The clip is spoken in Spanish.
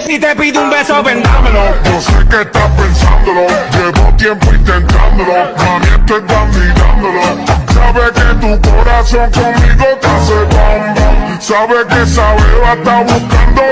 y te pide un beso, vendámelo. Yo sé que estás pensándolo, llevo tiempo intentándolo, mami estoy mirándolo. Sabe que tu corazón conmigo te hace bam bam, sabe que esa beba está buscando